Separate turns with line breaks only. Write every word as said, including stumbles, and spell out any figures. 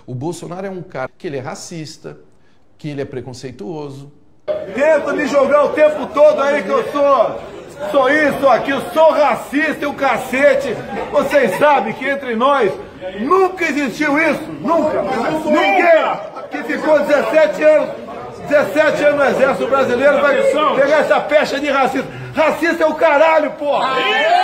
O Bolsonaro é um cara que ele é racista, que ele é preconceituoso.
Tenta me jogar o tempo todo aí que eu sou, sou isso, sou aquilo, sou racista e o cacete. Vocês sabem que entre nós nunca existiu isso, nunca. Ninguém que ficou dezessete anos, dezessete anos no exército brasileiro vai pegar essa pecha de racista. Racista é o caralho, porra!